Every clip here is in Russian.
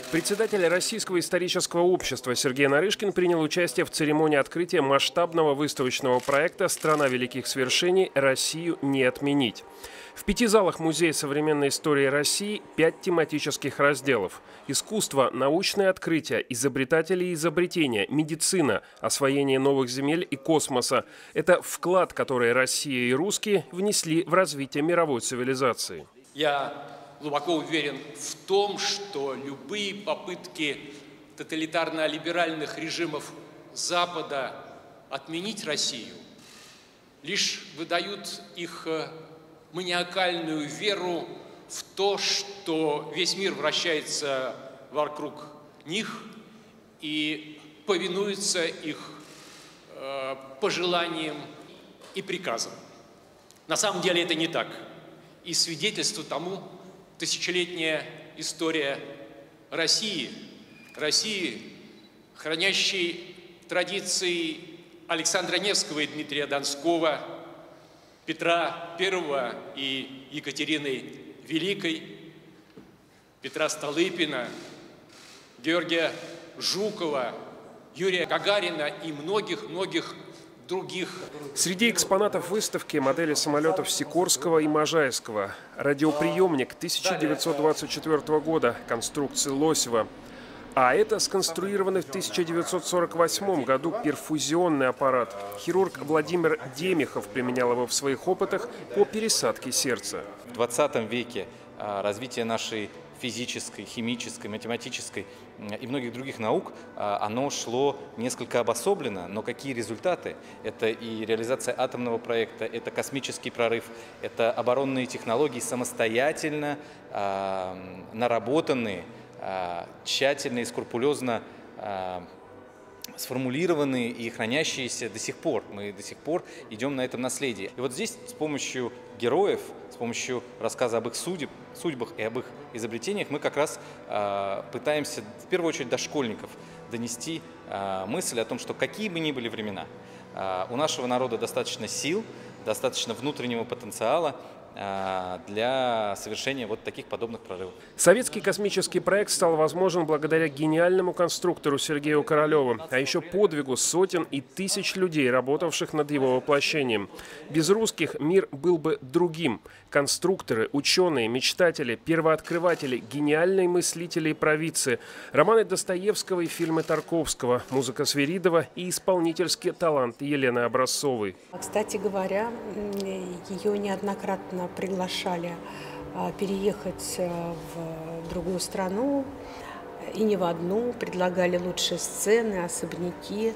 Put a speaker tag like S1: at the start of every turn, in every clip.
S1: Председатель Российского исторического общества Сергей Нарышкин принял участие в церемонии открытия масштабного выставочного проекта «Страна великих свершений. Россию не отменить». В 5 залах Музея современной истории России 5 тематических разделов: искусство, научные открытия, изобретатели и изобретения, медицина, освоение новых земель и космоса. Это вклад, который Россия и русские внесли в развитие мировой цивилизации.
S2: Я глубоко уверен в том, что любые попытки тоталитарно-либеральных режимов Запада отменить Россию лишь выдают их маниакальную веру в то, что весь мир вращается вокруг них и повинуется их пожеланиям и приказам. На самом деле это не так. И свидетельство тому тысячелетняя история России, хранящей традиции Александра Невского и Дмитрия Донского, Петра I и Екатерины Великой, Петра Столыпина, Георгия Жукова, Юрия Гагарина и многих-многих других.
S1: Среди экспонатов выставки модели самолетов Сикорского и Можайского, радиоприемник 1924 года конструкции Лосева. А это сконструированный в 1948 году перфузионный аппарат. Хирург Владимир Демихов применял его в своих опытах по пересадке сердца.
S3: В 20 веке развитие нашей физической, химической, математической и многих других наук, оно шло несколько обособленно, но какие результаты? Это и реализация атомного проекта, это космический прорыв, это оборонные технологии, самостоятельно наработанные, тщательно и скрупулезно сформулированные и хранящиеся до сих пор. Мы до сих пор идем на этом наследии. И вот здесь с помощью героев, с помощью рассказа об их судьбах и об их изобретениях мы как раз пытаемся, в первую очередь, до школьников донести мысль о том, что какие бы ни были времена, у нашего народа достаточно сил, достаточно внутреннего потенциала для совершения вот таких подобных прорывов.
S1: Советский космический проект стал возможен благодаря гениальному конструктору Сергею Королеву, а еще подвигу сотен и тысяч людей, работавших над его воплощением. Без русских мир был бы другим. Конструкторы, ученые, мечтатели, первооткрыватели, гениальные мыслители и провидцы, романы Достоевского и фильмы Тарковского, музыка Свиридова и исполнительский талант Елены Образцовой.
S4: Кстати говоря, ее неоднократно приглашали переехать в другую страну, и не в одну, предлагали лучшие сцены, особняки,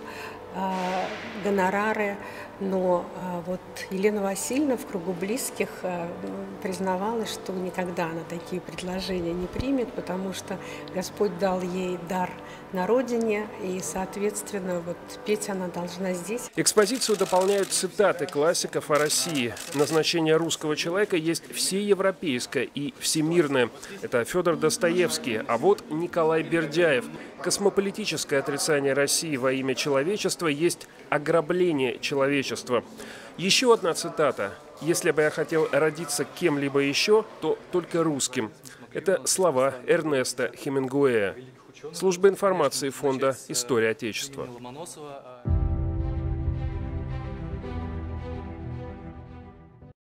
S4: гонорары. Но вот Елена Васильевна в кругу близких признавалась, что никогда она такие предложения не примет, потому что Господь дал ей дар на родине, и, соответственно, вот петь она должна здесь.
S1: Экспозицию дополняют цитаты классиков о России. Назначение русского человека есть всеевропейское и всемирное. Это Федор Достоевский, а вот Николай Бердяев. Космополитическое отрицание России во имя человечества есть ограбление человечества. Еще одна цитата. «Если бы я хотел родиться кем-либо еще, то только русским». Это слова Эрнеста Хемингуэя. Служба информации фонда «История Отечества».